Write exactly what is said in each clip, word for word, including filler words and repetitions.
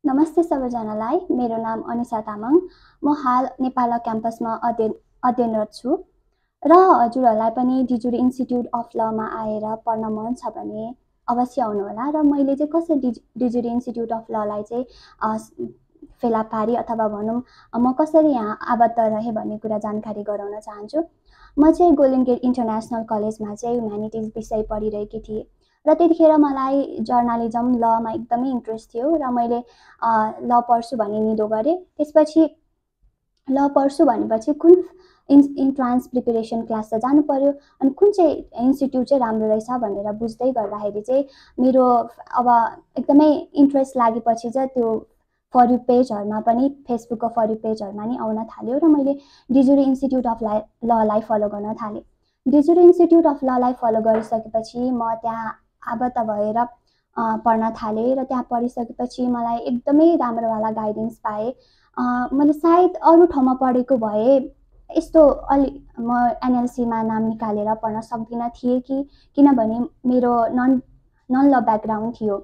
नमस्ते सबैजनालाई। मेरो नाम अनिशा तामाङ। म हाल नेपाल क्याम्पसमा अध्ययन अध्ययनरत छु र हजुरहरूलाई पनि डिजुर इन्स्टिट्युट अफ लमा आएर पढ्न मन छ भने अवश्य आउनुहोला। र मैले चाहिँ कसरी डिजुर इन्स्टिट्युट अफ ललाई चाहिँ फेला पारी अथवा भनौँ म कसरी यहाँ आबद्ध रहेँ भन्ने कुरा जानकारी गराउन चाहन्छु। म चाहिँ गोल्डन गेट इन्टरनेसनल कलेजमा चाहिँ ह्युम्यानिटिज विषय पढिरहेकी थिएँ र त्यतिखेर मलाई जर्नलिजम लमा एकदमै इन्ट्रेस्ट थियो र मैले ल पढ्छु भन्ने निधो गरेँ। त्यसपछि ल पढ्छु भनेपछि कुन इन्ट्रान्स प्रिपेरेसन क्लास त जानु पर्यो, अनि कुन चाहिँ इन्स्टिट्युट चाहिँ राम्रो रहेछ भनेर बुझ्दै गर्दाखेरि चाहिँ मेरो अब एकदमै इन्ट्रेस्ट लागेपछि चाहिँ त्यो फर यू पेजहरूमा पनि फेसबुकको फर यू पेजहरूमा नि आउन थाल्यो र मैले डिजुर इन्स्टिट्युट अफ ललाई फलो गर्न थालेँ। डिजुर इन्स्टिट्युट अफ ललाई फलो गरिसकेपछि म त्यहाँ आबद्ध भएर पढ्न थालेँ र त्यहाँ पढिसकेपछि मलाई एकदमै राम्रोवाला गाइडेन्स पाएँ। मैले सायद अरू ठाउँमा पढेको भए यस्तो अलि म एनएलसीमा नाम निकालेर पढ्न सक्दिनँ थिएँ कि किनभने मेरो नन नन ल ब्याकग्राउन्ड थियो।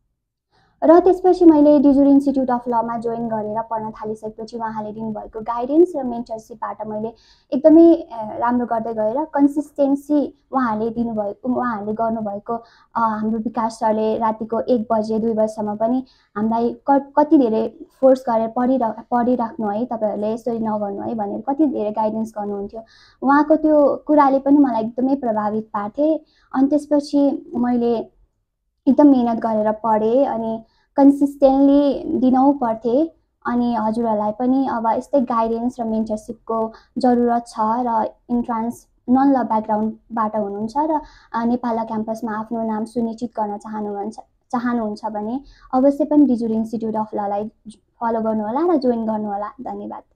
र त्यसपछि मैले डिजुर इन्स्टिट्युट अफ लमा जोइन गरेर पढ्न थालिसकेपछि उहाँले दिनुभएको गाइडेन्स र मेन्टरसिपबाट मैले एकदमै राम्रो गर्दै गएर कन्सिस्टेन्सी उहाँले दिनुभएको उहाँहरूले गर्नुभएको हाम्रो विकास सरले रातिको एक बजे दुई बजीसम्म पनि हामीलाई कति धेरै फोर्स गरेर पढिरा पढिराख्नु है, तपाईँहरूले यसरी नगर्नु है भनेर कति धेरै गाइडेन्स गर्नुहुन्थ्यो। उहाँको त्यो कुराले पनि मलाई एकदमै प्रभावित पार्थे। अनि त्यसपछि मैले एकदम मेहनत गरेर पढेँ अनि कन्सिस्टेन्टली दिनौँ पढ्थेँ। अनि हजुरहरूलाई पनि अब यस्तै गाइडेन्स र मेन्टरसिपको जरुरत छ र इन्ट्रान्स नन ल ब्याकग्राउन्डबाट हुनुहुन्छ र नेपाल क्याम्पसमा आफ्नो नाम सुनिश्चित गर्न चाहनुहुन्छ चाहनुहुन्छ भने अवश्य पनि डिजुर इन्स्टिट्युट अफ ललाई फलो गर्नुहोला र जोइन गर्नुहोला। धन्यवाद।